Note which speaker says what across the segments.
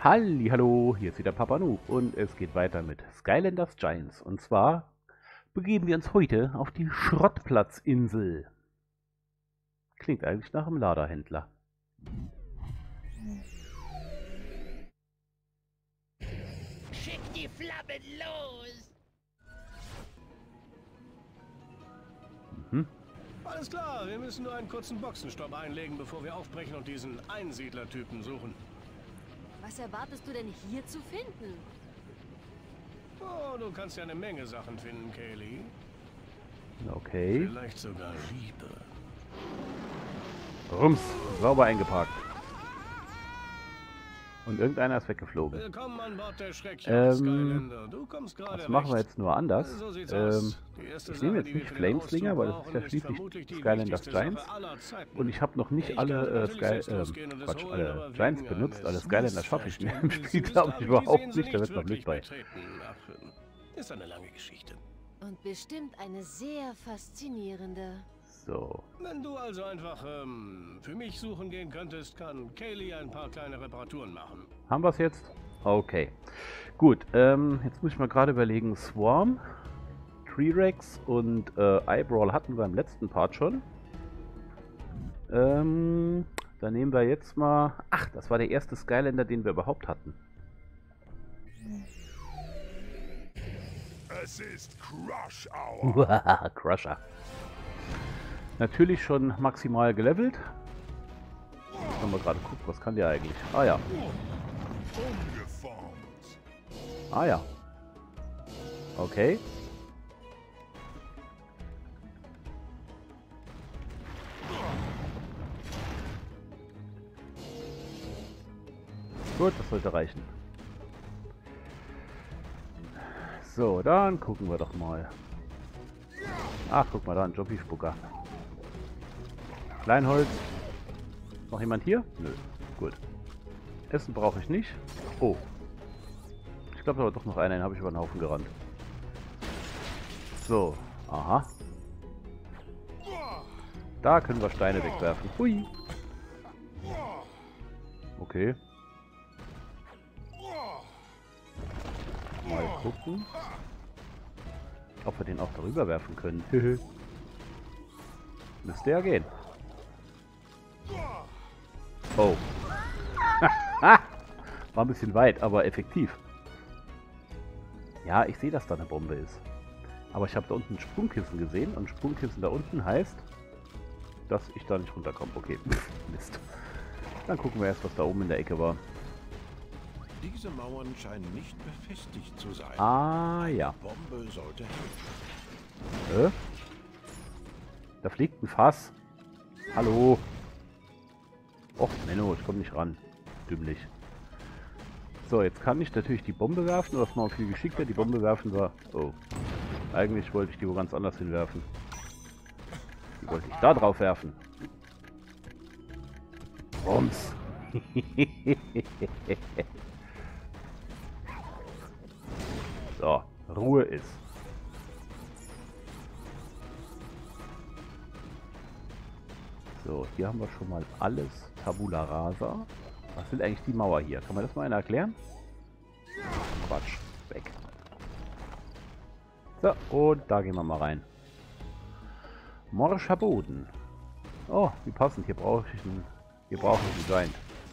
Speaker 1: Hallo, hier ist wieder Papa Nu und es geht weiter mit Skylanders Giants. Und zwar begeben wir uns heute auf die Schrottplatzinsel. Klingt eigentlich nach einem Laderhändler.
Speaker 2: Schick die Flammen los!
Speaker 3: Alles klar, wir müssen nur einen kurzen Boxenstopp einlegen, bevor wir aufbrechen und diesen Einsiedlertypen suchen.
Speaker 4: Was erwartest du denn hier zu finden?
Speaker 3: Oh, du kannst ja eine Menge Sachen finden, Kaylee.
Speaker 1: Okay.
Speaker 3: Vielleicht sogar Liebe.
Speaker 1: Rums, sauber eingeparkt. Und irgendeiner ist weggeflogen.
Speaker 3: Willkommen an Bord der Schreckjagd, Skylander. Du kommst gerade
Speaker 1: Das machen wir
Speaker 3: recht.
Speaker 1: jetzt nur anders.
Speaker 3: So sieht's aus. Die erste
Speaker 1: Ich nehme
Speaker 3: Sache,
Speaker 1: jetzt
Speaker 3: die wir
Speaker 1: nicht
Speaker 3: für den
Speaker 1: Flameslinger,
Speaker 3: Auszug
Speaker 1: weil das ist ja
Speaker 3: brauchen, ist
Speaker 1: schließlich
Speaker 3: vermutlich die
Speaker 1: Skylanders
Speaker 3: wichtigste Sache
Speaker 1: Giants.
Speaker 3: aller Zeiten.
Speaker 1: Und ich habe noch nicht
Speaker 3: Ich
Speaker 1: alle,
Speaker 3: kann natürlich selbst losgehen und es
Speaker 1: Quatsch,
Speaker 3: holen,
Speaker 1: alle
Speaker 3: aber
Speaker 1: Giants
Speaker 3: wegen
Speaker 1: benutzt.
Speaker 3: eines
Speaker 1: Alle Skylanders schaffe ich mir im Spiel,
Speaker 3: Missverständnisses
Speaker 1: glaube
Speaker 3: haben
Speaker 1: ich,
Speaker 3: die
Speaker 1: überhaupt
Speaker 3: Sehnsel
Speaker 1: nicht. Da wird noch
Speaker 3: wirklich
Speaker 1: Glück bei.
Speaker 3: betreten. Ach, ist eine lange Geschichte.
Speaker 4: Und bestimmt eine sehr faszinierende.
Speaker 1: So.
Speaker 3: Wenn du also einfach für mich suchen gehen könntest, kann Kaylee ein paar kleine Reparaturen machen.
Speaker 1: Haben wir es jetzt? Okay. Gut, jetzt muss ich mal gerade überlegen. Swarm, T-Rex und Eyebrawl hatten wir im letzten Part schon. Dann nehmen wir jetzt mal... Ach, das war der erste Skylander, den wir überhaupt hatten.
Speaker 5: Es ist Crush Hour.
Speaker 1: Crusher. Natürlich schon maximal gelevelt. Haben wir gerade gucken, was kann der eigentlich? Ah ja.
Speaker 5: Umgeformt.
Speaker 1: Ah ja. Okay. Gut, das sollte reichen. So, dann gucken wir doch mal. Ach, guck mal da, ein Jockey-Spucker. Kleinholz. Noch jemand hier? Nö. Gut. Essen brauche ich nicht. Oh. Ich glaube, da war doch noch einer, den habe ich über den Haufen gerannt. So. Aha. Da können wir Steine wegwerfen. Hui. Okay. Mal gucken, ob wir den auch darüber werfen können. Müsste ja gehen. Oh. War ein bisschen weit, aber effektiv. Ja, ich sehe, dass da eine Bombe ist. Aber ich habe da unten ein Sprungkissen gesehen und Sprungkissen da unten heißt, dass ich da nicht runterkomme. Okay, Mist. Dann gucken wir erst, was da oben in der Ecke war.
Speaker 5: Diese Mauern scheinen nicht befestigt zu sein.
Speaker 1: Ah, ja.
Speaker 5: Bombe sollte helfen.
Speaker 1: Da fliegt ein Fass. Hallo. Och, Menno, ich komme nicht ran. Dümmlich. So, jetzt kann ich natürlich die Bombe werfen. Oder ist mal viel geschickter. Die Bombe werfen wir... Oh. Eigentlich wollte ich die wo ganz anders hinwerfen. Die wollte ich da drauf werfen. Rums. So, Ruhe ist. So, hier haben wir schon mal alles Tabula Rasa. Was will eigentlich die Mauer hier? Kann man das mal einer erklären? Quatsch, weg. So, und da gehen wir mal rein. Morscher Boden. Oh, wie passend. Hier brauche ich einen Giant.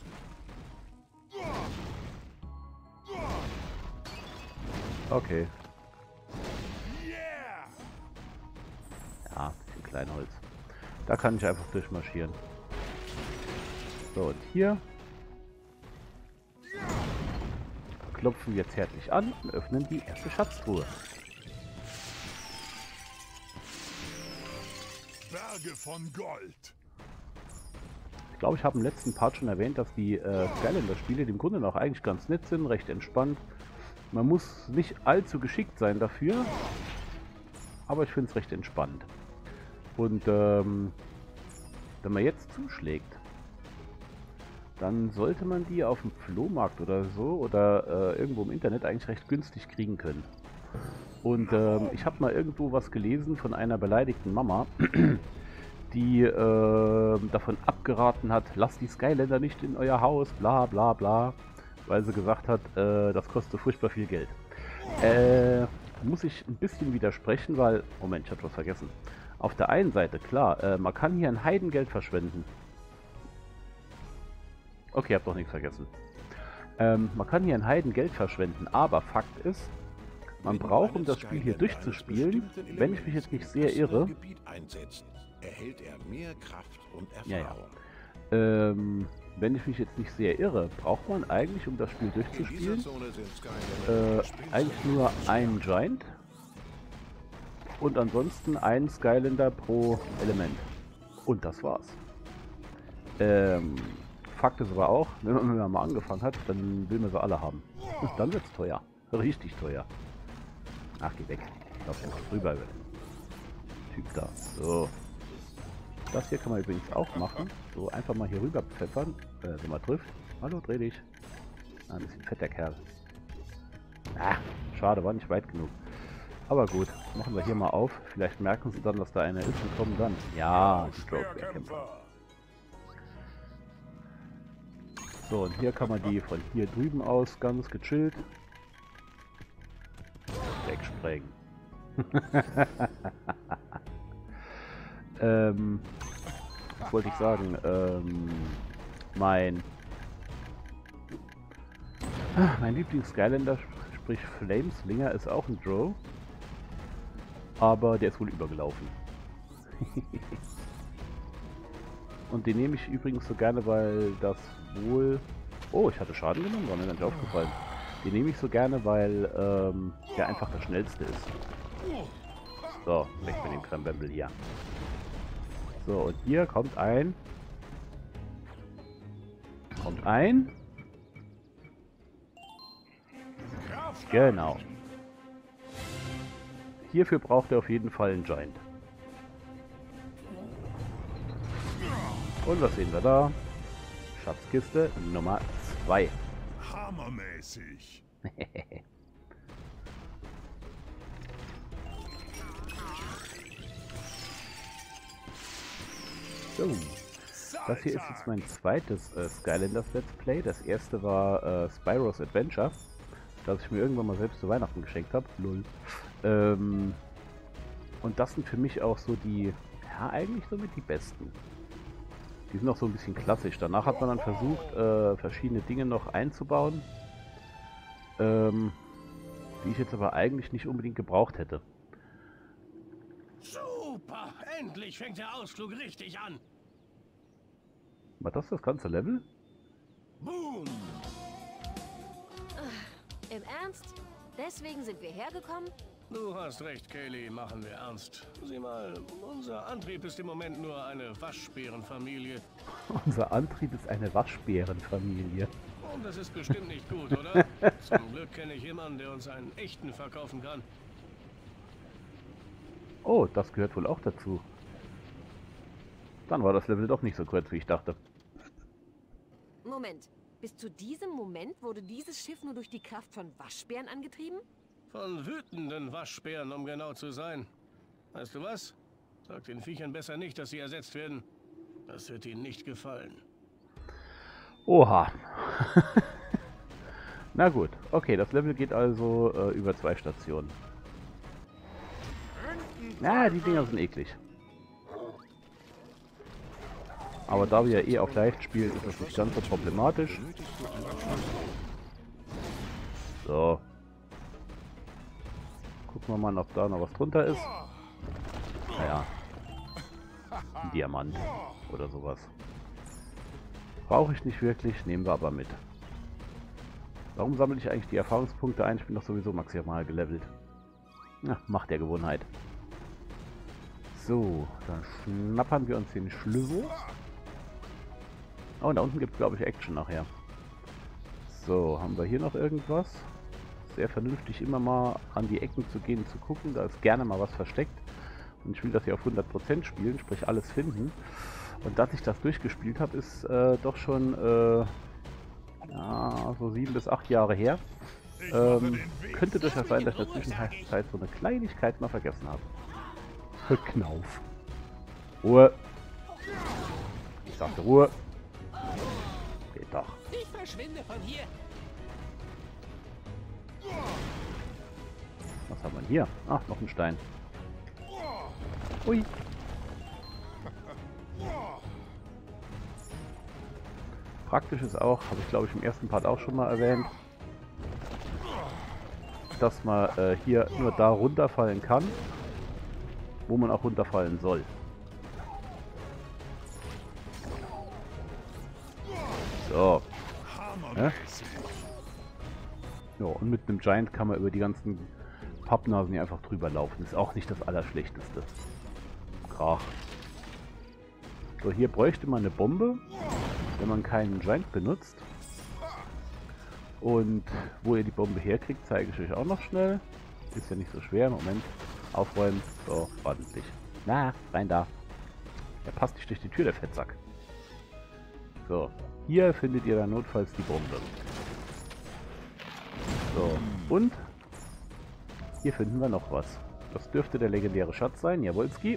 Speaker 1: Okay. Ja, bisschen Kleinholz. Da kann ich einfach durchmarschieren. So, und hier klopfen wir zärtlich an und öffnen die erste Schatztruhe.
Speaker 5: Berge von Gold.
Speaker 1: Ich glaube, ich habe im letzten Part schon erwähnt, dass die Skylander-Spiele im Grunde noch eigentlich ganz nett sind, recht entspannt. Man muss nicht allzu geschickt sein dafür, aber ich finde es recht entspannt. Und wenn man jetzt zuschlägt, dann sollte man die auf dem Flohmarkt oder so oder irgendwo im Internet eigentlich recht günstig kriegen können. Und ich habe mal irgendwo was gelesen von einer beleidigten Mama, die davon abgeraten hat, lasst die Skylander nicht in euer Haus, bla bla bla. weil sie gesagt hat, das kostet furchtbar viel Geld. Muss ich ein bisschen widersprechen, weil... Moment, ich habe was vergessen. Auf der einen Seite, klar, man kann hier ein Heidengeld verschwenden. Okay, ich habe doch nichts vergessen. Man kann hier ein Heidengeld verschwenden, aber Fakt ist, man braucht, um das Spiel hier durchzuspielen, wenn ich mich jetzt nicht sehr irre...
Speaker 5: Erhält er mehr Kraft und
Speaker 1: Ja,
Speaker 5: Erfahrung.
Speaker 1: ja. Wenn ich mich jetzt nicht sehr irre, braucht man eigentlich, um das Spiel durchzuspielen, eigentlich nur einen Giant und ansonsten einen Skylander pro Element. Und das war's. Fakt ist aber auch, wenn man mal angefangen hat, dann will man sie alle haben. Und dann wird's teuer. Richtig teuer. Ach, geh weg. Ich glaube, einfach drüber wird. Typ da. So. Das hier kann man übrigens auch machen. So, einfach mal hier rüber pfeffern. Wenn man trifft. Hallo, dreh dich. Ah, ein bisschen fett, der Kerl. Ah, schade, war nicht weit genug. Aber gut, machen wir hier mal auf. Vielleicht merken sie dann, dass da einer ist und kommen dann. Ja, Stroke-Kämpfer. So, und hier kann man die von hier drüben aus ganz gechillt wegsprengen. Was wollte ich sagen? Mein Lieblings-Skylander, sprich Flameslinger, ist auch ein Drow. Aber der ist wohl übergelaufen. Und den nehme ich übrigens so gerne, weil das wohl... Oh, ich hatte Schaden genommen, war mir gar nicht aufgefallen. Den nehme ich so gerne, weil der einfach der schnellste ist. So, weg mit dem Krembembel hier. So, und hier kommt ein... Genau. Hierfür braucht er auf jeden Fall einen Giant. Und was sehen wir da? Schatzkiste Nummer 2.
Speaker 5: Hammermäßig.
Speaker 1: So. Das hier ist jetzt mein zweites Skylanders Let's Play. Das erste war Spyro's Adventure, das ich mir irgendwann mal selbst zu Weihnachten geschenkt habe. Lol. Und das sind für mich auch so die, ja, eigentlich somit die besten. Die sind auch so ein bisschen klassisch. Danach hat man dann versucht, verschiedene Dinge noch einzubauen, die ich jetzt aber eigentlich nicht unbedingt gebraucht hätte.
Speaker 3: Super! Endlich fängt der Ausflug richtig an!
Speaker 1: War das ganze Level?
Speaker 3: Boom!
Speaker 4: Im Ernst? Deswegen sind wir hergekommen?
Speaker 3: Du hast recht, Kaylee, machen wir ernst. Sieh mal, unser Antrieb ist im Moment nur eine Waschbärenfamilie.
Speaker 1: Unser Antrieb ist eine Waschbärenfamilie.
Speaker 3: Und das ist bestimmt nicht gut, oder? Zum Glück kenne ich jemanden, der uns einen echten verkaufen kann.
Speaker 1: Oh, das gehört wohl auch dazu. Dann war das Level doch nicht so kurz, wie ich dachte.
Speaker 4: Moment. Bis zu diesem Moment wurde dieses Schiff nur durch die Kraft von Waschbären angetrieben?
Speaker 3: Von wütenden Waschbären, um genau zu sein. Weißt du was? Sag den Viechern besser nicht, dass sie ersetzt werden. Das wird ihnen nicht gefallen.
Speaker 1: Oha. Na gut, okay, das Level geht also über 2 Stationen. Na, die Dinger sind eklig. Aber da wir ja eh auf leicht spielen, ist das nicht ganz so problematisch. So. Gucken wir mal, ob da noch was drunter ist. Naja. Ein Diamant oder sowas. Brauche ich nicht wirklich, nehmen wir aber mit. Warum sammle ich eigentlich die Erfahrungspunkte ein? Ich bin doch sowieso maximal gelevelt. Na, Macht der Gewohnheit. So, dann schnappern wir uns den Schlüssel. Oh, und da unten gibt es, glaube ich, Action nachher. So, haben wir hier noch irgendwas? Sehr vernünftig, immer mal an die Ecken zu gehen, zu gucken. Da ist gerne mal was versteckt. Und ich will das hier auf 100% spielen, sprich alles finden. Und dass ich das durchgespielt habe, ist doch schon ja, so 7 bis 8 Jahre her. Könnte durchaus sein, dass ich in der Zwischenzeit so eine Kleinigkeit mal vergessen habe. Knauf. Ruhe. Ich sagte Ruhe. Geht doch.
Speaker 2: Ich verschwinde von hier.
Speaker 1: Was haben wir hier? Ach, noch ein Stein. Ui. Praktisch ist auch, habe ich glaube ich im ersten Part auch schon mal erwähnt, dass man hier nur da runterfallen kann, wo man auch runterfallen soll. So. Ja? Ja, und mit einem Giant kann man über die ganzen Pappnasen hier einfach drüber laufen. Ist auch nicht das Allerschlechteste. Krach. So, hier bräuchte man eine Bombe, wenn man keinen Giant benutzt. Und wo ihr die Bombe herkriegt, zeige ich euch auch noch schnell. Ist ja nicht so schwer. Moment. Aufräumen. So, ordentlich. Na, rein da. Der passt nicht durch die Tür, der Fettsack. So, hier findet ihr dann notfalls die Bombe. So, und hier finden wir noch was. Das dürfte der legendäre Schatz sein, Jawolski.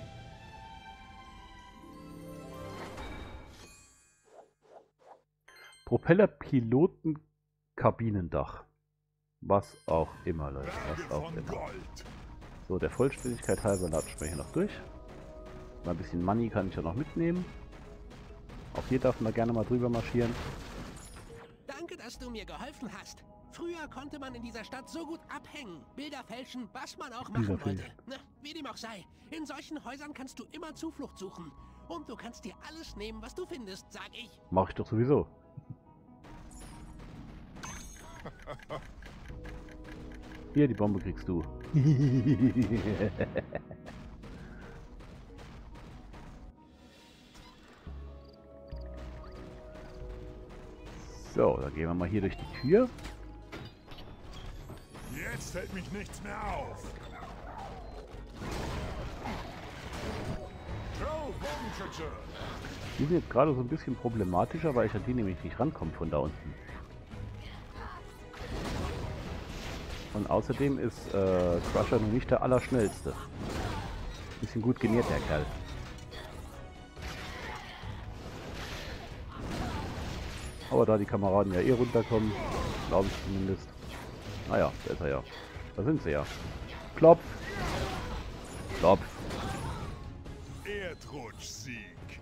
Speaker 1: Propellerpiloten-Kabinendach. Was auch immer, Leute. Was auch immer. So, der Vollständigkeit halber latschen wir hier noch durch. Mal ein bisschen Money kann ich ja noch mitnehmen. Auch hier darf man gerne mal drüber marschieren.
Speaker 2: Danke, dass du mir geholfen hast. Früher konnte man in dieser Stadt so gut abhängen, Bilder fälschen, was man auch machen wollte. Na, wie dem auch sei. In solchen Häusern kannst du immer Zuflucht suchen. Und du kannst dir alles nehmen, was du findest, sag ich.
Speaker 1: Mach ich doch sowieso. Hier, die Bombe kriegst du. So, dann gehen wir mal hier durch die Tür.
Speaker 6: Jetzt fällt mich nichts mehr auf.
Speaker 1: Die sind jetzt gerade so ein bisschen problematischer, weil ich an die nämlich nicht rankomme von da unten. Und außerdem ist Crusher nun nicht der Allerschnellste. Bisschen gut genährt, der Kerl. Aber da die Kameraden ja eh runterkommen, glaube ich zumindest. Naja, da ist er ja. Da sind sie ja. Klopf! Klopf!
Speaker 6: Erdrutschsieg.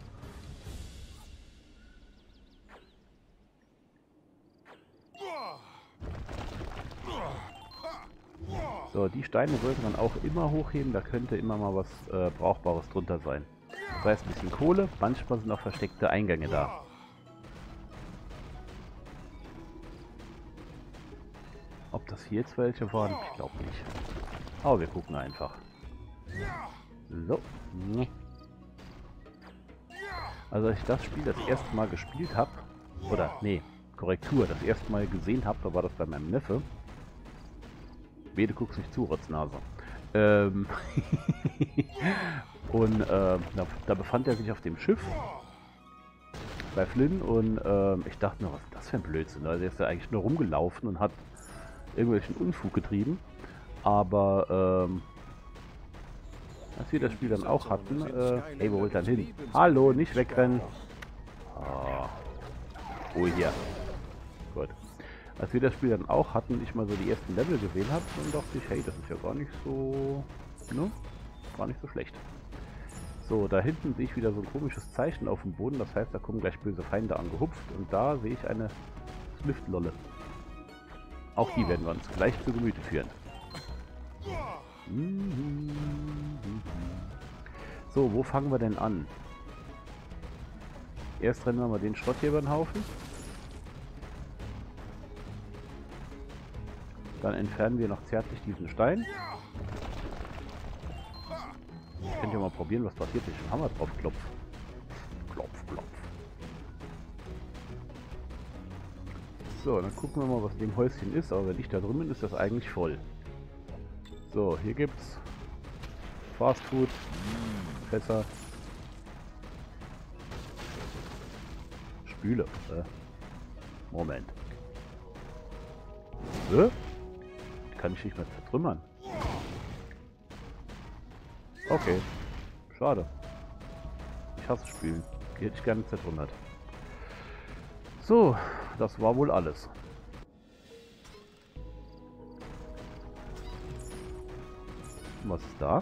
Speaker 1: So, die Steine sollte man auch immer hochheben. Da könnte immer mal was Brauchbares drunter sein. Das heißt, ein bisschen Kohle. Manchmal sind auch versteckte Eingänge da. Ob das hier jetzt welche waren? Ich glaube nicht. Aber wir gucken einfach. So. Also als ich das Spiel das erste Mal gespielt habe, oder nee, Korrektur, das erste Mal gesehen habe, da war das bei meinem Neffe. Weh, du guckst nicht zu, Rotznase. Und da befand er sich auf dem Schiff bei Flynn und ich dachte mir, was ist das für ein Blödsinn? Also er ist ja eigentlich nur rumgelaufen und hat irgendwelchen Unfug getrieben. Aber als wir das Spiel dann auch hatten, hey, wo wollt ihr denn hin? Hallo, nicht wegrennen. Oh, hier. Gut. Als wir das Spiel dann auch hatten, ich mal so die ersten Level gesehen habe, dann dachte ich, hey, das ist ja gar nicht so, ne? Gar nicht so schlecht. So, da hinten sehe ich wieder so ein komisches Zeichen auf dem Boden, das heißt, da kommen gleich böse Feinde angehupft und da sehe ich eine Swift-Lolle. Auch die werden wir uns gleich zu Gemüte führen. So, wo fangen wir denn an? Erst rennen wir mal den Schrott hier über den Haufen. Dann entfernen wir noch zärtlich diesen Stein. Könnt ihr mal probieren, was passiert, wenn ich den Hammer drauf klopf. Klopf, klopf. So, dann gucken wir mal, was in dem Häuschen ist. Aber wenn ich da drin bin, ist das eigentlich voll. So, hier gibt's Fast Food, Fässer, Spüle. Moment. Kann ich nicht mehr zertrümmern. Okay. Schade. Ich hasse Spülen. Die hätte ich gerne zertrümmert. So, das war wohl alles. Was ist da?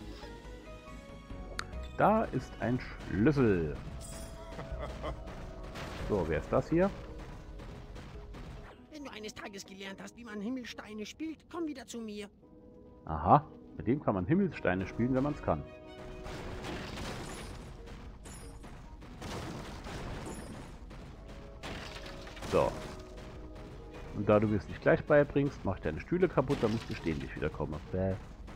Speaker 1: Da ist ein Schlüssel. So, wer ist das hier?
Speaker 7: Wenn du eines Tages gelernt hast, wie man Himmelsteine spielt, komm wieder zu mir.
Speaker 1: Aha, mit dem kann man Himmelssteine spielen, wenn man es kann. So. Und da du mir es nicht gleich beibringst, mach ich deine Stühle kaputt, dann musst du ständig wiederkommen. Bäh.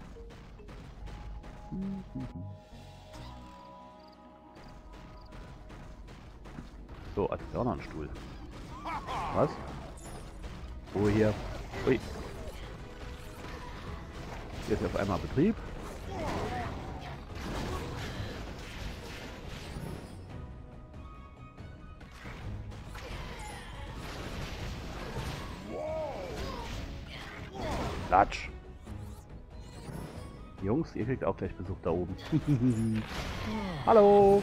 Speaker 1: So, also ist auch noch ein Stuhl. Was? Oh, hier. Ui. Hier ist auf einmal Betrieb. Latsch. Jungs, ihr kriegt auch gleich Besuch da oben. Hallo.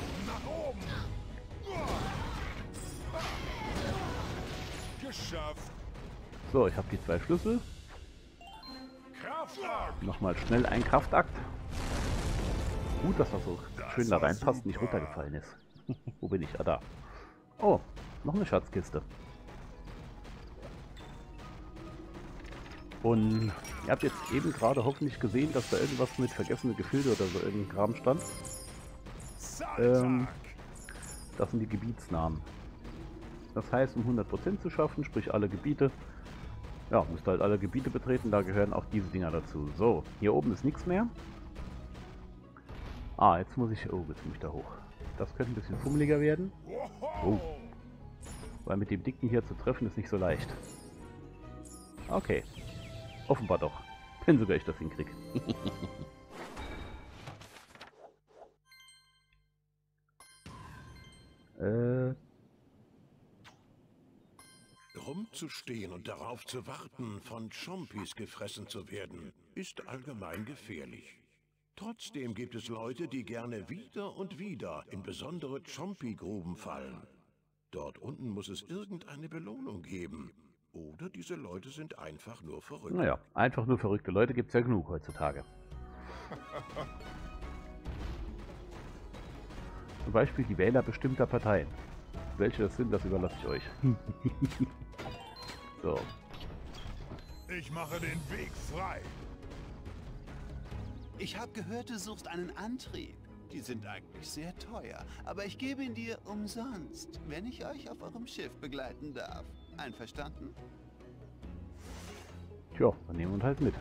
Speaker 6: Geschafft.
Speaker 1: So, ich habe die 2 Schlüssel.
Speaker 6: Kraftakt.
Speaker 1: Nochmal schnell ein Kraftakt. Gut, dass das so schön da reinpasst und nicht runtergefallen ist. Wo bin ich? Ah, da. Oh, noch eine Schatzkiste. Und ihr habt jetzt eben gerade hoffentlich gesehen, dass da irgendwas mit vergessene Gefilde oder so irgendein Kram stand. Das sind die Gebietsnamen. Das heißt, um 100% zu schaffen, sprich alle Gebiete, ja, müsst halt alle Gebiete betreten, da gehören auch diese Dinger dazu. So, hier oben ist nichts mehr. Ah, jetzt muss ich da hoch. Das könnte ein bisschen fummeliger werden. Oh. Weil mit dem Dicken hier zu treffen ist nicht so leicht. Okay. Offenbar doch. Wenn sogar ich das hinkriege.
Speaker 5: Rumzustehen und darauf zu warten, von Chompies gefressen zu werden, ist allgemein gefährlich. Trotzdem gibt es Leute, die gerne wieder und wieder in besondere Chompy-Gruben fallen. Dort unten muss es irgendeine Belohnung geben. Oder diese Leute sind einfach nur verrückt.
Speaker 1: Naja, einfach nur verrückte Leute gibt es ja genug heutzutage. Zum Beispiel die Wähler bestimmter Parteien. Welche das sind, das überlasse ich euch. So.
Speaker 6: Ich mache den Weg frei.
Speaker 8: Ich habe gehört, du suchst einen Antrieb. Die sind eigentlich sehr teuer, aber ich gebe ihn dir umsonst, wenn ich euch auf eurem Schiff begleiten darf. Einverstanden?
Speaker 1: Tja, dann nehmen wir uns halt mit.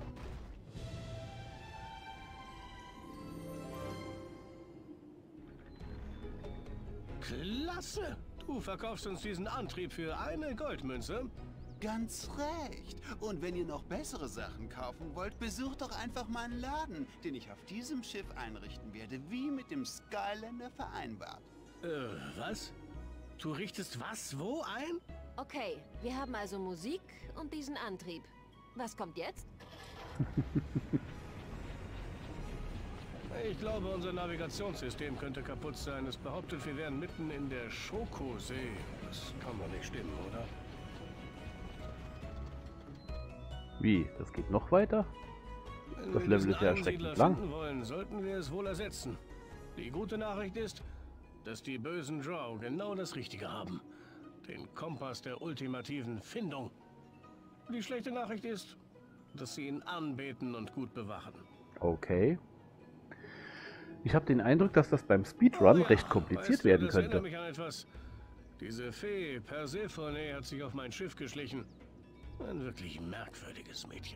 Speaker 3: Klasse! Du verkaufst uns diesen Antrieb für eine Goldmünze?
Speaker 8: Ganz recht. Und wenn ihr noch bessere Sachen kaufen wollt, besucht doch einfach meinen Laden, den ich auf diesem Schiff einrichten werde, wie mit dem Skylander vereinbart.
Speaker 3: Was? Du richtest was wo ein?
Speaker 4: Okay, wir haben also Musik und diesen Antrieb. Was kommt jetzt?
Speaker 3: Ich glaube, unser Navigationssystem könnte kaputt sein. Es behauptet, wir wären mitten in der Schokosee. Das kann doch nicht stimmen, oder?
Speaker 1: Wie? Das geht noch weiter?
Speaker 3: Wenn
Speaker 1: Das
Speaker 3: wir
Speaker 1: Level
Speaker 3: diesen
Speaker 1: ist ja
Speaker 3: Ansiedler
Speaker 1: erschreckend lang.
Speaker 3: finden wollen, sollten wir es wohl ersetzen. Die gute Nachricht ist, dass die bösen Drow genau das Richtige haben. Den Kompass der ultimativen Findung. Die schlechte Nachricht ist, dass sie ihn anbeten und gut bewachen.
Speaker 1: Okay. Ich habe den Eindruck, dass das beim Speedrun recht kompliziert werden
Speaker 3: das
Speaker 1: könnte.
Speaker 3: erinnert mich an etwas. Diese Fee Persephone hat sich auf mein Schiff geschlichen. Ein wirklich merkwürdiges Mädchen.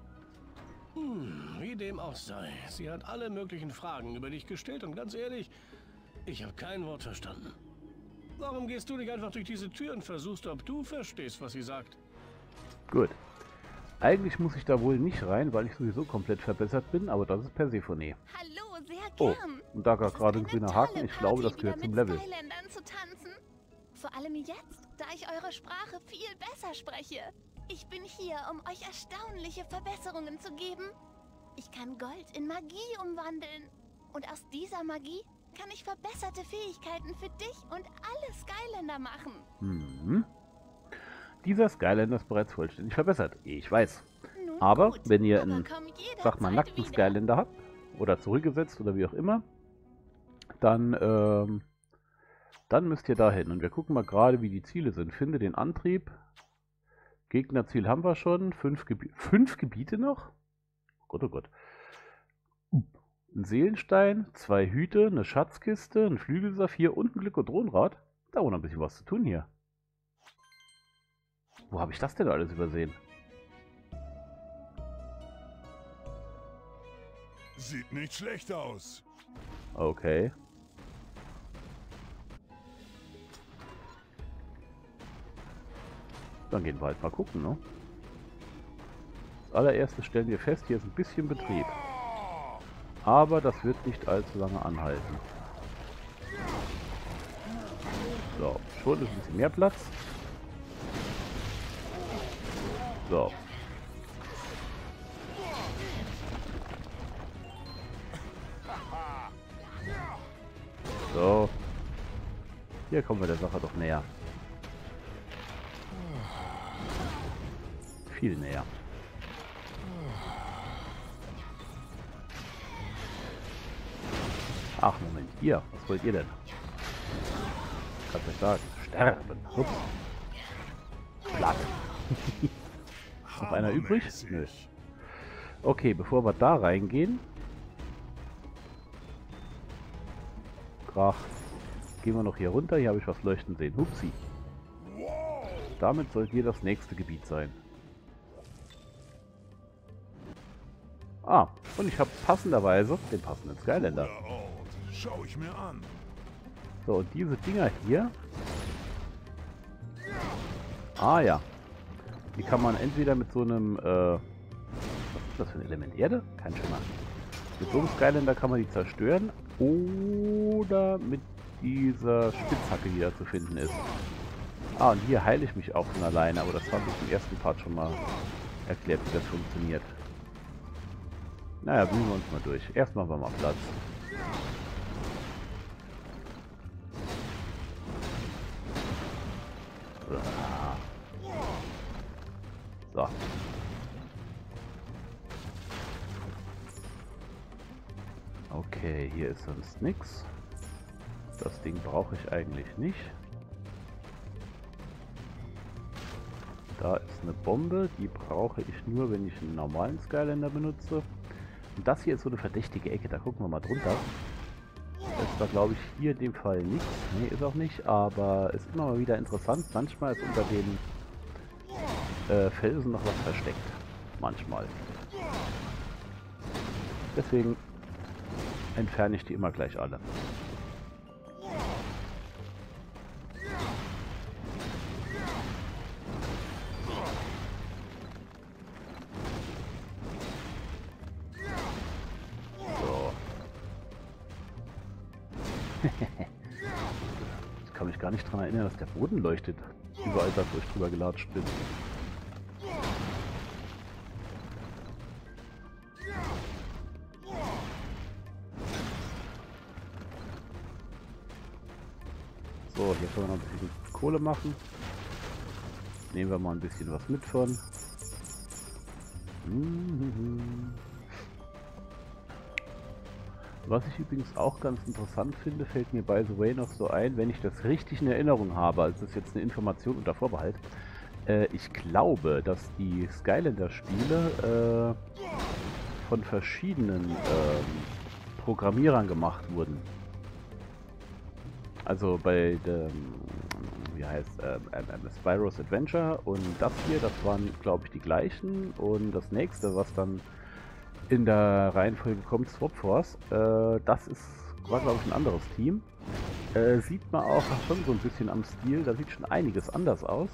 Speaker 3: Wie dem auch sei, sie hat alle möglichen Fragen über dich gestellt und ganz ehrlich, ich habe kein Wort verstanden. Warum gehst du nicht einfach durch diese Tür und versuchst, ob du verstehst, was sie sagt?
Speaker 1: Gut. Eigentlich muss ich da wohl nicht rein, weil ich sowieso komplett verbessert bin, aber das ist Persephone.
Speaker 9: Hallo, sehr
Speaker 1: Oh,
Speaker 9: gern.
Speaker 1: und da
Speaker 9: Das ist
Speaker 1: gerade ein
Speaker 9: eine
Speaker 1: grüner
Speaker 9: tolle
Speaker 1: Haken. Ich glaube, das
Speaker 9: Party,
Speaker 1: gehört
Speaker 9: wieder
Speaker 1: zum
Speaker 9: mit
Speaker 1: Level.
Speaker 9: Skylandern zu tanzen. Vor allem jetzt, da ich eure Sprache viel besser spreche. Ich bin hier, um euch erstaunliche Verbesserungen zu geben. Ich kann Gold in Magie umwandeln. Und aus dieser Magie kann ich verbesserte Fähigkeiten für dich und alle Skylander machen.
Speaker 1: Mhm. Dieser Skylander ist bereits vollständig verbessert. Ich weiß.
Speaker 9: Nun
Speaker 1: Aber
Speaker 9: Gut,
Speaker 1: wenn ihr
Speaker 9: aber
Speaker 1: einen,
Speaker 9: komm
Speaker 1: sag mal,
Speaker 9: jederzeit
Speaker 1: nackten
Speaker 9: wieder.
Speaker 1: Skylander habt, oder zurückgesetzt oder wie auch immer, dann müsst ihr dahin. Und wir gucken mal gerade, wie die Ziele sind. Finde den Antrieb. Gegnerziel haben wir schon. 5 Gebiete noch? Oh Gott, oh Gott. Ein Seelenstein, 2 Hüte, eine Schatzkiste, ein Flügelsaphir und ein Glykodronrad. Da war noch ein bisschen was zu tun hier. Wo habe ich das denn alles übersehen?
Speaker 6: Sieht nicht schlecht aus.
Speaker 1: Okay. Dann gehen wir halt mal gucken, ne? Als allererstes stellen wir fest, hier ist ein bisschen Betrieb. Aber das wird nicht allzu lange anhalten. So, schon ist ein bisschen mehr Platz. So. So. Hier kommen wir der Sache doch näher. Viel näher. Ach, Moment. Ihr, was wollt ihr denn? Kannst euch sagen. Sterben. Ups. Platt. Noch einer übrig? Nö. Okay, bevor wir da reingehen. Krach. Gehen wir noch hier runter. Hier habe ich was leuchten sehen. Hupsi. Damit soll hier das nächste Gebiet sein. Ah, und ich habe passenderweise den passenden Skylander.
Speaker 6: Schau ich mir an.
Speaker 1: So, und diese Dinger hier. Ah ja. Die kann man entweder mit so einem, was ist das für ein Element? Erde? Kein Schimmer. Mit so einem Skylander kann man die zerstören. Oder mit dieser Spitzhacke, die da zu finden ist. Ah, und hier heile ich mich auch von alleine, aber das habe ich im ersten Part schon mal erklärt, wie das funktioniert. Naja, wühlen wir uns mal durch. Erst machen wir mal Platz. So. Okay, hier ist sonst nichts. Das Ding brauche ich eigentlich nicht. Da ist eine Bombe, die brauche ich nur, wenn ich einen normalen Skylander benutze. Und das hier ist so eine verdächtige Ecke, da gucken wir mal drunter. Das war, glaube ich, hier in dem Fall nichts. Nee, ist auch nicht, aber ist immer mal wieder interessant. Manchmal ist unter den Felsen noch was versteckt. Manchmal. Deswegen entferne ich die immer gleich alle. Ich kann mich gar nicht daran erinnern, dass der Boden leuchtet. Überall da, wo ich drüber gelatscht bin. So, hier können wir noch ein bisschen Kohle machen. Nehmen wir mal ein bisschen was mit von. Was ich übrigens auch ganz interessant finde, fällt mir by the way noch so ein, wenn ich das richtig in Erinnerung habe, also das ist jetzt eine Information unter Vorbehalt. Ich glaube, dass die Skylander-Spiele von verschiedenen Programmierern gemacht wurden. Also bei dem, wie heißt Spyro's Adventure und das hier, das waren glaube ich die gleichen, und das nächste, was dann in der Reihenfolge kommt, Swap Force, das war glaube ich ein anderes Team. Sieht man auch schon so ein bisschen am Stil, da sieht schon einiges anders aus.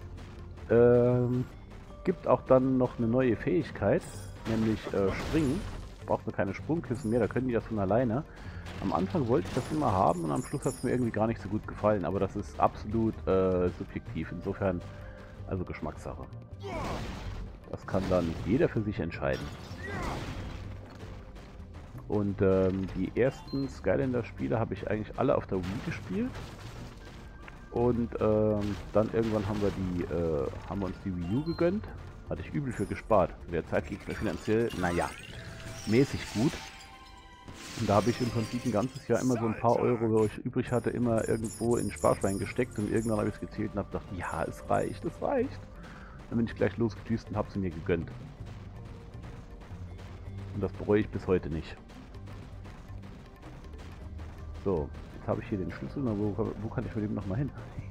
Speaker 1: Gibt auch dann noch eine neue Fähigkeit, nämlich Springen. Braucht man keine Sprungkissen mehr, da können die das von alleine. Am Anfang wollte ich das immer haben und am Schluss hat es mir irgendwie gar nicht so gut gefallen, aber das ist absolut subjektiv, insofern also Geschmackssache. Das kann dann jeder für sich entscheiden. Und die ersten Skylander-Spiele habe ich eigentlich alle auf der Wii gespielt. Und dann irgendwann haben wir uns die Wii U gegönnt. Hatte ich übel für gespart. Zu der Zeit ging es mir finanziell, naja, mäßig gut. Und da habe ich im Prinzip ein ganzes Jahr immer so ein paar Euro, wo ich übrig hatte, immer irgendwo in Sparschwein gesteckt. Und irgendwann habe ich es gezählt und habe gedacht, ja, es reicht, es reicht. Dann bin ich gleich losgedüst und habe sie mir gegönnt. Und das bereue ich bis heute nicht. So, jetzt habe ich hier den Schlüssel. Na, wo kann ich mit dem nochmal hin?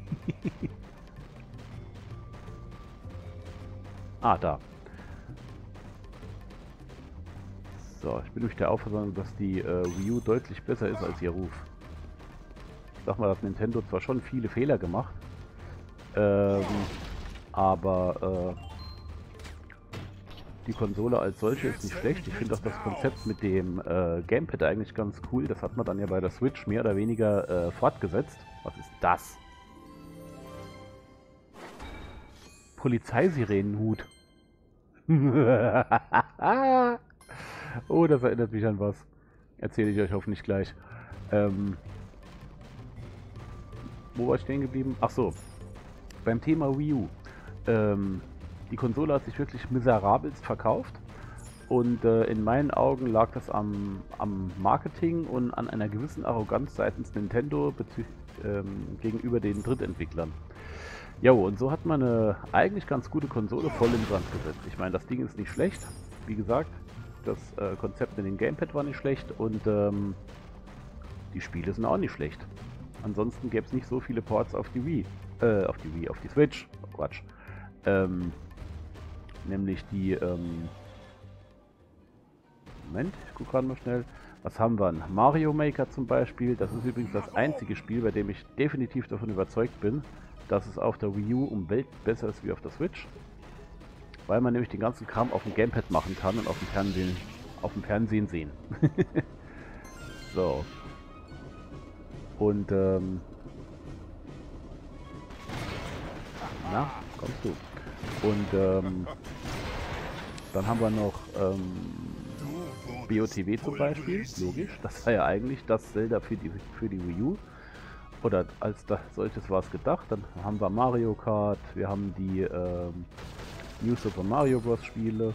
Speaker 1: Ah, da. So, ich bin durch der Auffassung, dass die Wii U deutlich besser ist als ihr Ruf. Ich sag mal, dass Nintendo zwar schon viele Fehler gemacht, aber die Konsole als solche ist nicht schlecht. Ich finde auch das Konzept mit dem Gamepad eigentlich ganz cool. Das hat man dann ja bei der Switch mehr oder weniger fortgesetzt. Was ist das? Polizeisirenenhut. Oh, das erinnert mich an was. Erzähle ich euch hoffentlich gleich. Wo war ich stehen geblieben? Ach so. Beim Thema Wii U. Die Konsole hat sich wirklich miserabelst verkauft. Und in meinen Augen lag das am Marketing und an einer gewissen Arroganz seitens Nintendo gegenüber den Drittentwicklern. Jo, und so hat man eine eigentlich ganz gute Konsole voll in Brand gesetzt. Ich meine, das Ding ist nicht schlecht. Wie gesagt, das Konzept in den Gamepad war nicht schlecht und die Spiele sind auch nicht schlecht. Ansonsten gäbe es nicht so viele Ports auf die Wii. Auf die Switch. Oh, Quatsch. Nämlich die, Moment, ich gucke gerade mal schnell. Was haben wir? Mario Maker zum Beispiel. Das ist übrigens das einzige Spiel, bei dem ich definitiv davon überzeugt bin, dass es auf der Wii U um Welt besser ist wie auf der Switch. Weil man nämlich den ganzen Kram auf dem Gamepad machen kann und auf dem Fernsehen sehen. So. Und, na, kommst du. Und, dann haben wir noch, BOTW zum Beispiel, logisch. Das war ja eigentlich das Zelda für die Wii U. Oder als solches war es gedacht. Dann haben wir Mario Kart, wir haben die New Super Mario Bros. Spiele.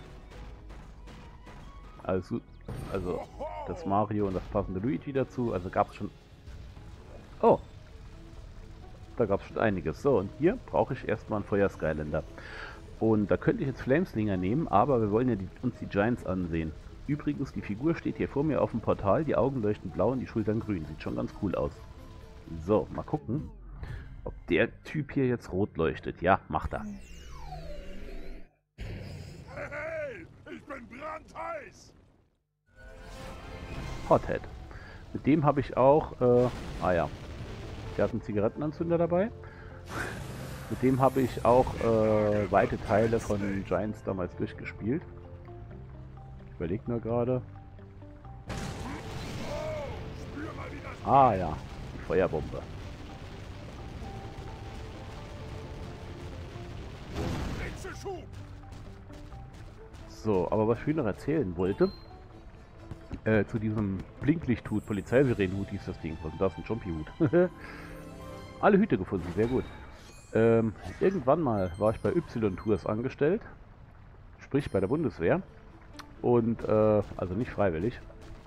Speaker 1: Also das Mario und das passende Luigi dazu. Also gab es schon... Oh! Da gab es schon einiges. So, und hier brauche ich erstmal einen Feuer Skylander. Und da könnte ich jetzt Flameslinger nehmen, aber wir wollen ja uns die Giants ansehen. Übrigens, die Figur steht hier vor mir auf dem Portal. Die Augen leuchten blau und die Schultern grün. Sieht schon ganz cool aus. So, mal gucken, ob der Typ hier jetzt rot leuchtet. Ja, macht er.
Speaker 6: Hey, ich bin brandheiß!
Speaker 1: Hothead. Mit dem habe ich auch, ja, der hat einen Zigarettenanzünder dabei. Mit dem habe ich auch weite Teile von Giants damals durchgespielt. Ich überlege nur gerade. Ah ja. Feuerbombe. So, aber was ich noch erzählen wollte, zu diesem Blinklichthut, Polizeisirenenhut hieß das Ding. Was ist das? Ein Chompy-Hut. Alle Hüte gefunden, sehr gut. Irgendwann mal war ich bei Y-Tours angestellt, sprich bei der Bundeswehr. Und, also nicht freiwillig.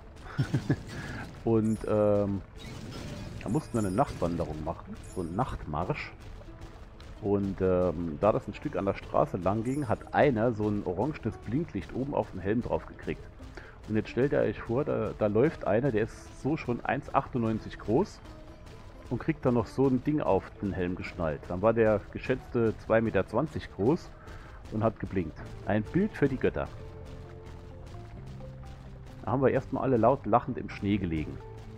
Speaker 1: Und, da mussten wir eine Nachtwanderung machen, so einen Nachtmarsch. Und da das ein Stück an der Straße lang ging, hat einer so ein orangenes Blinklicht oben auf den Helm drauf gekriegt. Und jetzt stellt ihr euch vor, da läuft einer, der ist so schon 1,98 groß und kriegt dann noch so ein Ding auf den Helm geschnallt. Dann war der geschätzte 2,20 Meter groß und hat geblinkt. Ein Bild für die Götter. Da haben wir erstmal alle laut lachend im Schnee gelegen.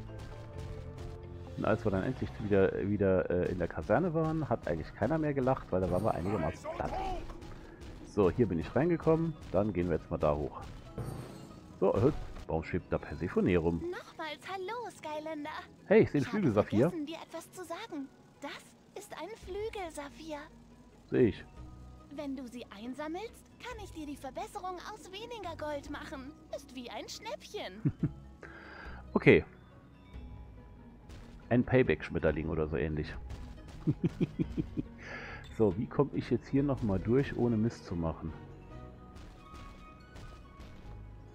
Speaker 1: Und als wir dann endlich wieder in der Kaserne waren, hat eigentlich keiner mehr gelacht, weil da waren wir einigermaßen platt. So, hier bin ich reingekommen. Dann gehen wir jetzt mal da hoch. So, warum schwebt da Persephone rum?
Speaker 9: Nochmals hallo, Skylander.
Speaker 1: Hey, ich sehe den Flügelsaphir.
Speaker 9: Vergessen, dir etwas zu sagen. Das ist ein Flügelsaphir.
Speaker 1: Sehe ich.
Speaker 9: Wenn du sie einsammelst, kann ich dir die Verbesserung aus weniger Gold machen. Ist wie ein Schnäppchen.
Speaker 1: Okay. Ein Payback-Schmetterling oder so ähnlich. So, wie komme ich jetzt hier nochmal durch, ohne Mist zu machen?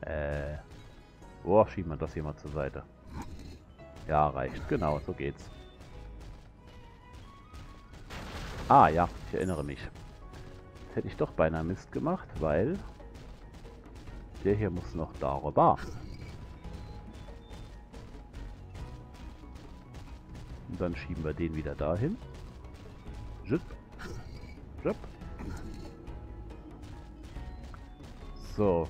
Speaker 1: Schieben wir das hier mal zur Seite. Ja, reicht. Genau, so geht's. Ah, ja, ich erinnere mich. Jetzt hätte ich doch beinahe Mist gemacht, weil der hier muss noch darüber. Und dann schieben wir den wieder dahin. Jupp. Jupp. So.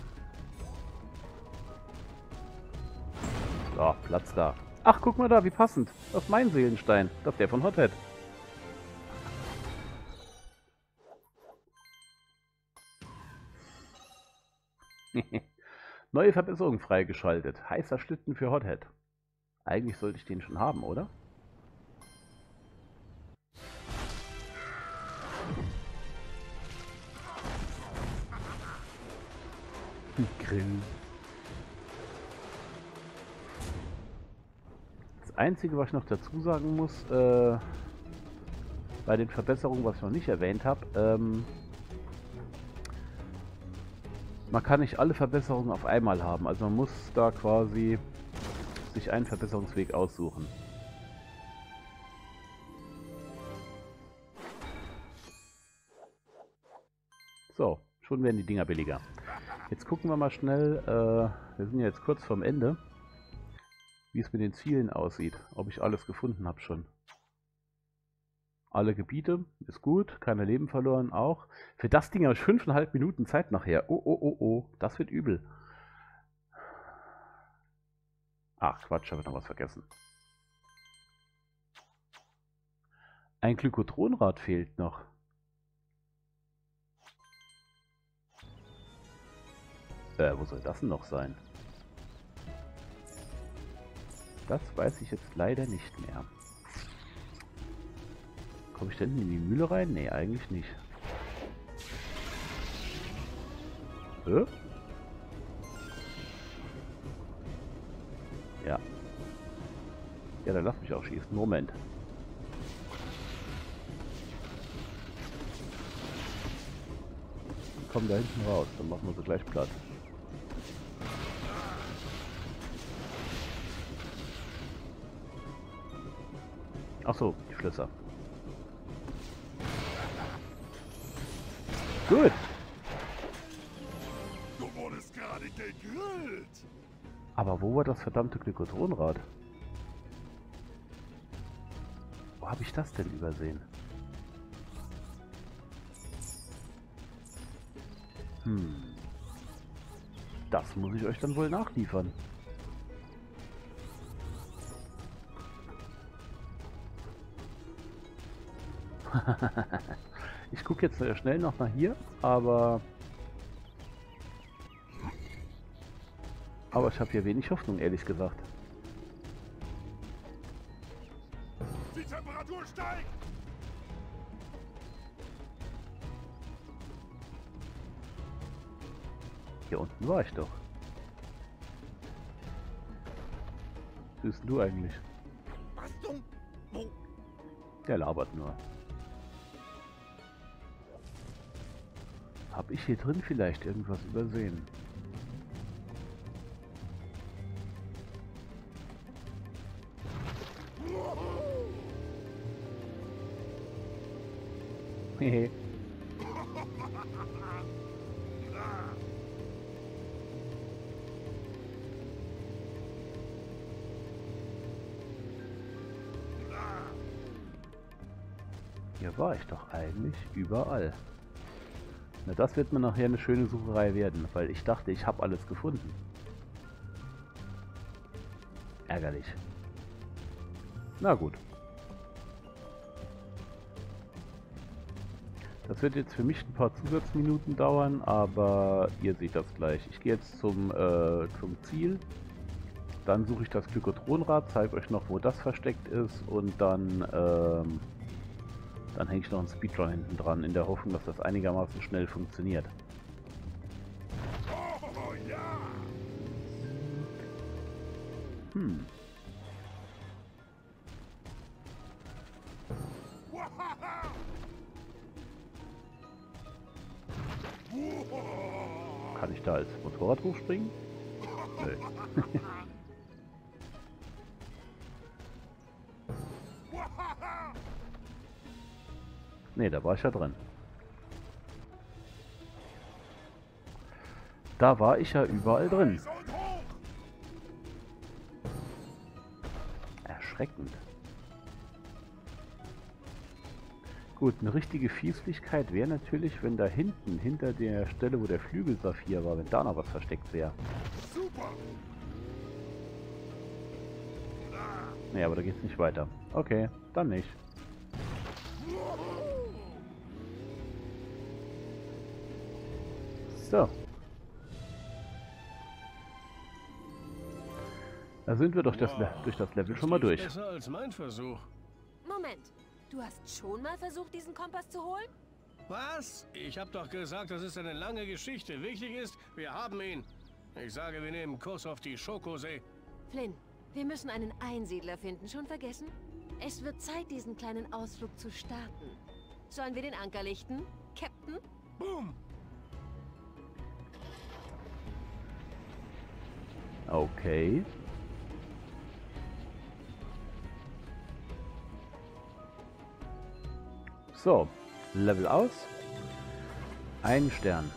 Speaker 1: So, Platz da. Ach, guck mal da, wie passend. Das ist mein Seelenstein. Das ist der von Hothead. Neue Verbesserung freigeschaltet. Heißer Schlitten für Hothead. Eigentlich sollte ich den schon haben, oder? Grill. Das Einzige, was ich noch dazu sagen muss, bei den Verbesserungen, was ich noch nicht erwähnt habe, man kann nicht alle Verbesserungen auf einmal haben. Also man muss da quasi sich einen Verbesserungsweg aussuchen. So, schon werden die Dinger billiger. Jetzt gucken wir mal schnell, wir sind ja jetzt kurz vorm Ende, wie es mit den Zielen aussieht. Ob ich alles gefunden habe schon. Alle Gebiete, ist gut, keine Leben verloren, auch. Für das Ding habe ich 5,5 Minuten Zeit nachher. Oh, das wird übel. Ach, Quatsch, habe ich noch was vergessen. Ein Glykotronrad fehlt noch. Wo soll das denn noch sein? Das weiß ich jetzt leider nicht mehr. Komme ich denn in die Mühle rein? Nee, eigentlich nicht. Hä? Ja. Ja, dann lass mich auch schießen. Moment. Komm da hinten raus, dann machen wir sie gleich platt. Ach so, die Schlösser. Gut.
Speaker 6: Du wurdest gerade gegrillt.
Speaker 1: Aber wo war das verdammte Glykotronrad? Wo habe ich das denn übersehen? Das muss ich euch dann wohl nachliefern. Ich gucke jetzt schnell noch nach hier, aber ich habe hier wenig Hoffnung, ehrlich gesagt.
Speaker 6: Die Temperatur steigt.
Speaker 1: Hier unten war ich doch. Was bist denn du eigentlich?
Speaker 6: Was zum... Wo?
Speaker 1: Der labert nur. Hab ich hier drin vielleicht irgendwas übersehen? Hehe. Hier war ich doch eigentlich überall. Na, das wird mir nachher eine schöne Sucherei werden, weil ich dachte, ich habe alles gefunden. Ärgerlich. Na gut. Das wird jetzt für mich ein paar Zusatzminuten dauern, aber ihr seht das gleich. Ich gehe jetzt zum Ziel. Dann suche ich das Glykotronrad, zeige euch noch, wo das versteckt ist und dann hänge ich noch einen Speedrun hinten dran, in der Hoffnung, dass das einigermaßen schnell funktioniert.
Speaker 6: Oh, ja.
Speaker 1: Kann ich da als Motorrad hochspringen? Nö. Ne, da war ich ja drin. Da war ich ja überall drin. Erschreckend. Gut, eine richtige Fieslichkeit wäre natürlich, wenn da hinten, hinter der Stelle, wo der Flügelsaphir war, wenn da noch was versteckt wäre. Nee, aber da geht's nicht weiter. Okay, dann nicht. So. Da sind wir durch das Level schon mal durch.
Speaker 3: Besser als mein Versuch.
Speaker 4: Moment, du hast schon mal versucht, diesen Kompass zu holen?
Speaker 3: Was? Ich habe doch gesagt, das ist eine lange Geschichte. Wichtig ist, wir haben ihn. Ich sage, wir nehmen Kurs auf die Schokosee.
Speaker 4: Flynn, wir müssen einen Einsiedler finden. Schon vergessen? Es wird Zeit, diesen kleinen Ausflug zu starten. Sollen wir den Anker lichten, Captain?
Speaker 3: Boom!
Speaker 1: Okay. So, Level aus. Ein Stern.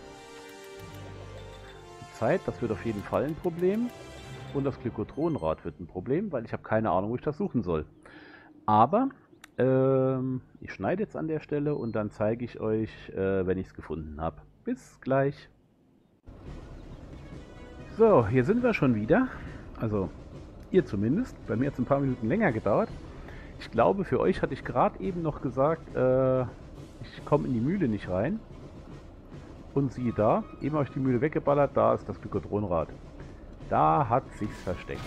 Speaker 1: Die Zeit, das wird auf jeden Fall ein Problem. Und das Glykodronrad wird ein Problem, weil ich habe keine Ahnung, wo ich das suchen soll. Aber ich schneide jetzt an der Stelle und dann zeige ich euch, wenn ich es gefunden habe. Bis gleich. So, hier sind wir schon wieder. Also, ihr zumindest. Bei mir hat es ein paar Minuten länger gedauert. Ich glaube, für euch hatte ich gerade eben noch gesagt, ich komme in die Mühle nicht rein. Und siehe da, eben habe ich die Mühle weggeballert, da ist das Glykodronrad. Da hat sich's versteckt.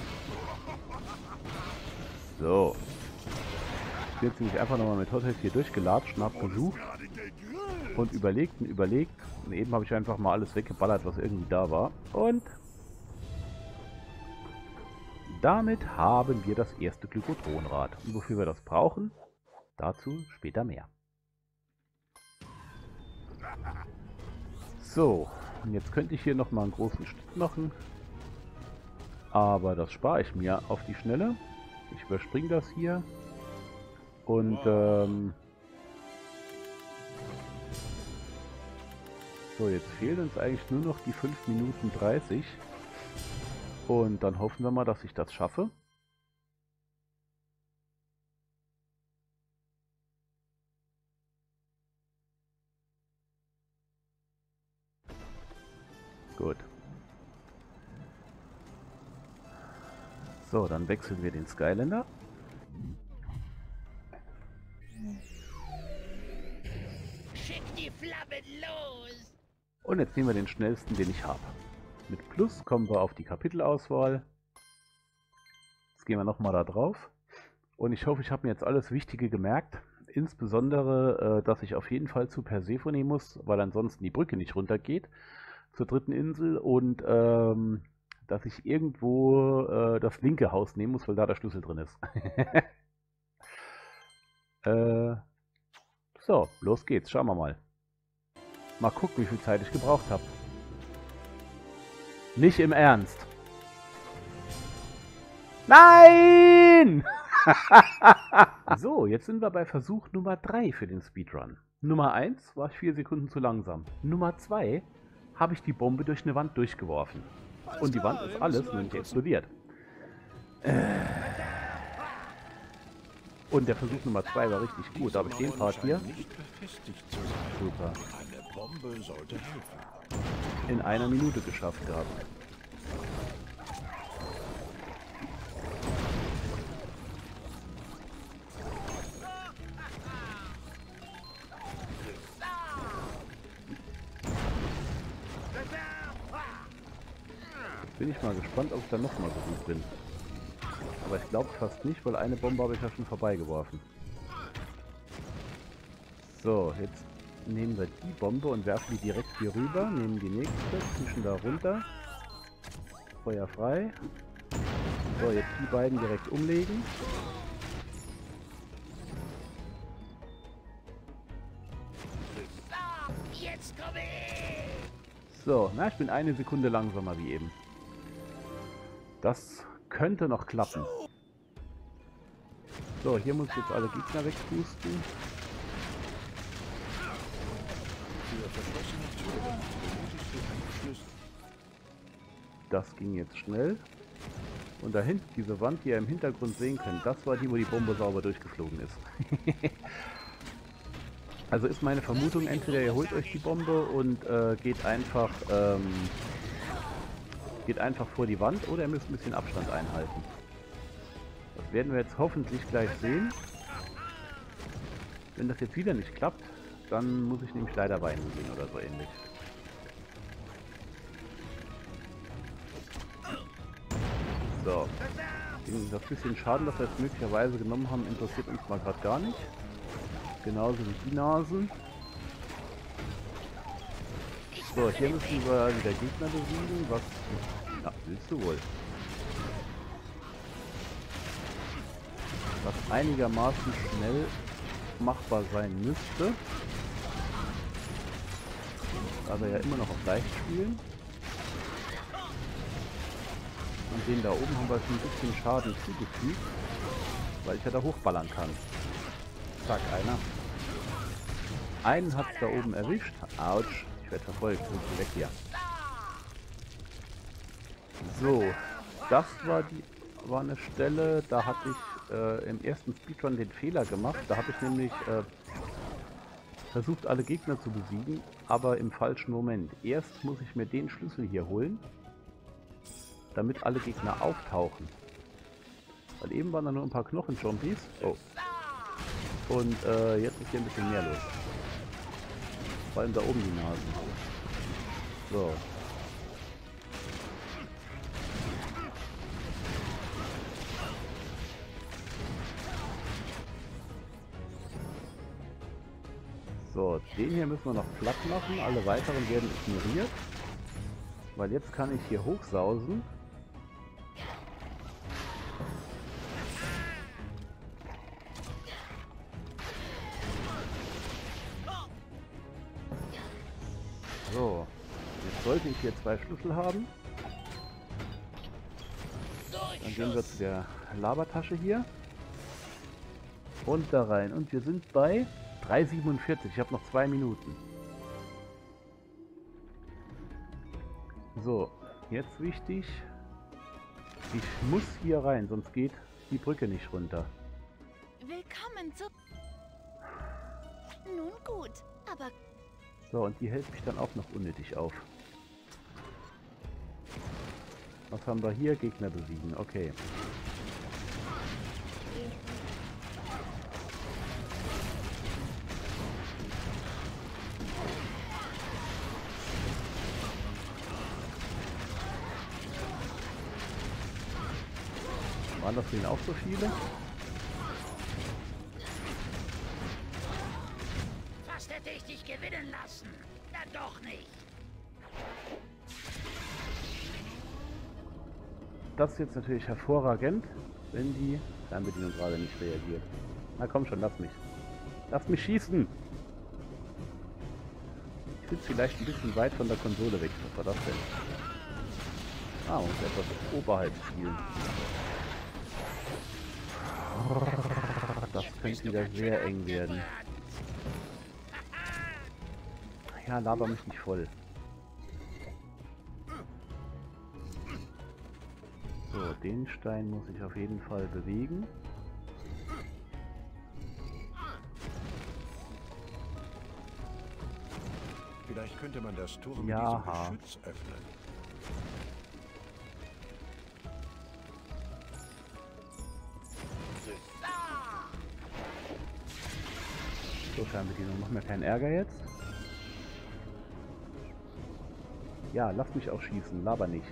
Speaker 1: So. Ich bin jetzt nämlich einfach nochmal mit Hothead hier durchgelatscht und habe gesucht. Und überlegt und überlegt. Und eben habe ich einfach mal alles weggeballert, was irgendwie da war. Und damit haben wir das erste Glykodronrad. Und wofür wir das brauchen, dazu später mehr. So, und jetzt könnte ich hier nochmal einen großen Schnitt machen. Aber das spare ich mir auf die Schnelle. Ich überspringe das hier. Und so, jetzt fehlen uns eigentlich nur noch die 5 Minuten 30. Und dann hoffen wir mal, dass ich das schaffe. Gut. So, dann wechseln wir den Skylander.
Speaker 7: Schick die Flammen los!
Speaker 1: Und jetzt nehmen wir den schnellsten, den ich habe. Mit Plus kommen wir auf die Kapitelauswahl. Jetzt gehen wir nochmal da drauf. Und ich hoffe, ich habe mir jetzt alles Wichtige gemerkt. Insbesondere, dass ich auf jeden Fall zu Persephone muss, weil ansonsten die Brücke nicht runtergeht. Zur dritten Insel. Und dass ich irgendwo das linke Haus nehmen muss, weil da der Schlüssel drin ist. So, los geht's. Schauen wir mal. Mal gucken, wie viel Zeit ich gebraucht habe. Nicht im Ernst. Nein! So, jetzt sind wir bei Versuch Nummer 3 für den Speedrun. Nummer 1 war ich 4 Sekunden zu langsam. Nummer 2 habe ich die Bombe durch eine Wand durchgeworfen. Und die Wand ist alles nur nicht explodiert. Und der Versuch Nummer 2 war richtig gut. Da habe ich den Part hier. Super.
Speaker 5: Eine Bombe sollte helfen.
Speaker 1: In einer Minute geschafft gehabt. Bin ich mal gespannt, ob ich dann nochmal so gut bin. Aber ich glaube fast nicht, weil eine Bombe habe ich ja schon vorbeigeworfen. So, jetzt nehmen wir die Bombe und werfen die direkt hier rüber. Nehmen die nächste, zwischen da runter. Feuer frei. So, jetzt die beiden direkt umlegen.
Speaker 7: Jetzt komme ich!
Speaker 1: So, na, ich bin eine Sekunde langsamer wie eben. Das könnte noch klappen. So, hier muss ich jetzt alle Gegner wegpusten.
Speaker 5: Für verschlossene Türen benötigst du einen Schlüssel.
Speaker 1: Das ging jetzt schnell. Und da hinten, diese Wand, die ihr im Hintergrund sehen könnt, das war die, wo die Bombe sauber durchgeflogen ist. Also ist meine Vermutung, entweder ihr holt euch die Bombe und geht einfach vor die Wand, oder ihr müsst ein bisschen Abstand einhalten. Das werden wir jetzt hoffentlich gleich sehen. Wenn das jetzt wieder nicht klappt, dann muss ich nämlich leider weinen gehen oder so ähnlich. So. Das bisschen Schaden, das wir jetzt möglicherweise genommen haben, interessiert uns mal gerade gar nicht. Genauso wie die Nasen. So, hier müssen wir wieder Gegner besiegen. Was... Ja, willst du wohl. Was einigermaßen schnell machbar sein müsste. Da wir ja immer noch auf leicht spielen. Und den da oben haben wir schon ein bisschen Schaden zugefügt, weil ich ja da hochballern kann. Zack, einer. Einen hat es da oben erwischt. Autsch, ich werde verfolgt. Sind weg hier. So, das war eine Stelle, da hatte ich im ersten Speedrun den Fehler gemacht. Da habe ich nämlich versucht, alle Gegner zu besiegen, aber im falschen Moment. Erst muss ich mir den Schlüssel hier holen, damit alle Gegner auftauchen. Weil eben waren da nur ein paar Knochen-Zombies. Oh. Und jetzt ist hier ein bisschen mehr los. Vor allem da oben die Nasen. So. So, den hier müssen wir noch platt machen. Alle weiteren werden ignoriert. Weil jetzt kann ich hier hochsausen. So, jetzt sollte ich hier 2 Schlüssel haben. Dann gehen wir zu der Labertasche hier. Und da rein. Und wir sind bei 3,47. Ich habe noch 2 Minuten. So, jetzt wichtig. Ich muss hier rein, sonst geht die Brücke nicht runter.
Speaker 9: Willkommen zu... Nun gut, aber...
Speaker 1: So, und die hält mich dann auch noch unnötig auf. Was haben wir hier? Gegner besiegen. Okay. Waren das denn auch so viele?
Speaker 10: Fast hätte ich dich gewinnen lassen. Dann doch nicht.
Speaker 1: Das ist jetzt natürlich hervorragend, wenn die Fernbedienung gerade nicht reagiert. Na komm schon, lass mich. Lass mich schießen! Ich sitze vielleicht ein bisschen weit von der Konsole weg. Was war das denn? Ah, man muss etwas oberhalb spielen. Das könnte wieder sehr eng werden. Ja, laber mich nicht voll. So, den Stein muss ich auf jeden Fall bewegen.
Speaker 5: Vielleicht könnte man das Tor mit
Speaker 1: Ja.
Speaker 5: diesem Geschütz öffnen.
Speaker 1: So, Fernbedienung, mach mir keinen Ärger jetzt. Ja, lass mich auch schießen, laber nicht.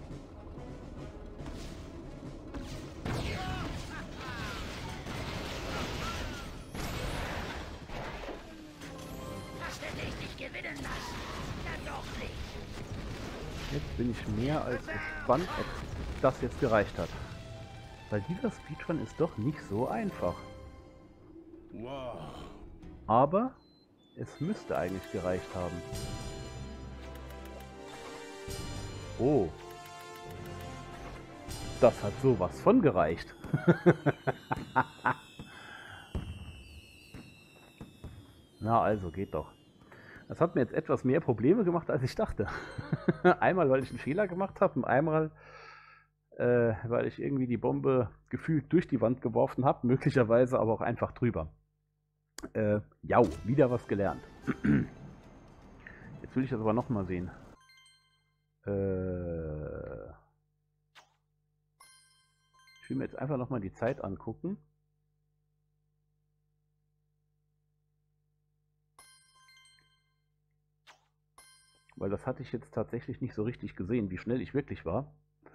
Speaker 10: Fast hätte ich dich gewinnen lassen. Dann doch nicht.
Speaker 1: Jetzt bin ich mehr als gespannt, ob das jetzt gereicht hat. Weil dieser Speedrun ist doch nicht so einfach.
Speaker 3: Wow.
Speaker 1: Aber es müsste eigentlich gereicht haben. Oh. Das hat sowas von gereicht. Na also, geht doch. Das hat mir jetzt etwas mehr Probleme gemacht, als ich dachte. Einmal, weil ich einen Fehler gemacht habe und einmal, weil ich irgendwie die Bombe gefühlt durch die Wand geworfen habe, möglicherweise aber auch einfach drüber. Ja, wieder was gelernt. Jetzt will ich das aber nochmal sehen. Ich will mir jetzt einfach nochmal die Zeit angucken. Weil das hatte ich jetzt tatsächlich nicht so richtig gesehen, wie schnell ich wirklich war.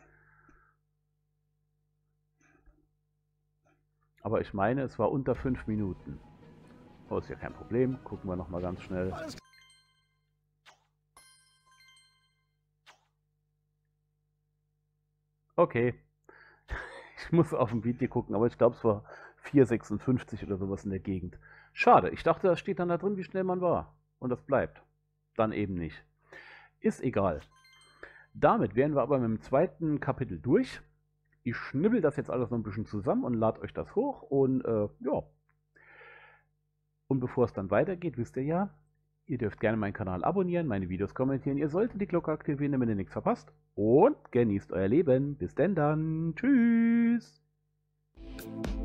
Speaker 1: Aber ich meine, es war unter 5 Minuten. Oh, ist ja kein Problem. Gucken wir nochmal ganz schnell. Okay. Ich muss auf dem Video gucken, aber ich glaube, es war 4,56 oder sowas in der Gegend. Schade, ich dachte, da steht dann da drin, wie schnell man war. Und das bleibt. Dann eben nicht. Ist egal. Damit wären wir aber mit dem zweiten Kapitel durch. Ich schnibbel das jetzt alles noch ein bisschen zusammen und lade euch das hoch. Und ja. Und bevor es dann weitergeht, wisst ihr ja, ihr dürft gerne meinen Kanal abonnieren, meine Videos kommentieren. Ihr solltet die Glocke aktivieren, damit ihr nichts verpasst. Und genießt euer Leben. Bis denn dann. Tschüss.